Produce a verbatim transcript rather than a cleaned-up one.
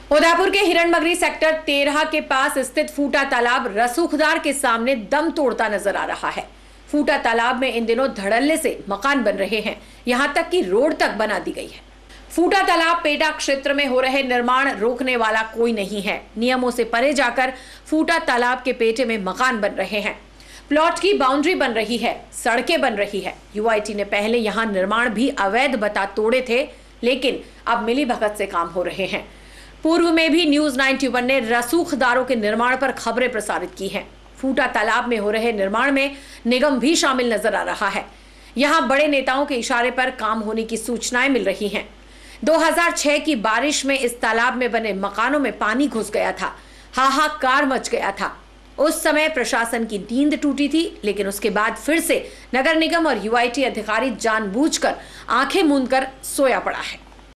उदयपुर के हिरणमगरी सेक्टर तेरह के पास स्थित फूटा तालाब रसूखदार के सामने दम तोड़ता नजर आ रहा है। फूटा तालाब में इन दिनों धड़ल्ले से मकान बन रहे हैं, यहां तक कि रोड तक बना दी गई है। फूटा तालाब पेटा क्षेत्र में हो रहे निर्माण रोकने वाला कोई नहीं है। नियमों से परे जाकर फूटा तालाब के पेटे में मकान बन रहे हैं, प्लॉट की बाउंड्री बन रही है, सड़कें बन रही है। यूआईटी ने पहले यहां निर्माण भी अवैध बता तोड़े थे, लेकिन अब मिली भगत से काम हो रहे हैं। पूर्व में भी न्यूज इक्यानवे ने रसूखदारों के निर्माण पर खबरें प्रसारित की हैं। फूटा तालाब में हो रहे निर्माण में निगम भी शामिल नजर आ रहा है। यहां बड़े नेताओं के इशारे पर काम होने की सूचनाएं मिल रही हैं। दो हज़ार छह की बारिश में इस तालाब में बने मकानों में पानी घुस गया था, हाहाकार मच गया था। उस समय प्रशासन की नींद टूटी थी, लेकिन उसके बाद फिर से नगर निगम और यूआईटी अधिकारी जानबूझकर आंखें मूंदकर सोया पड़ा है।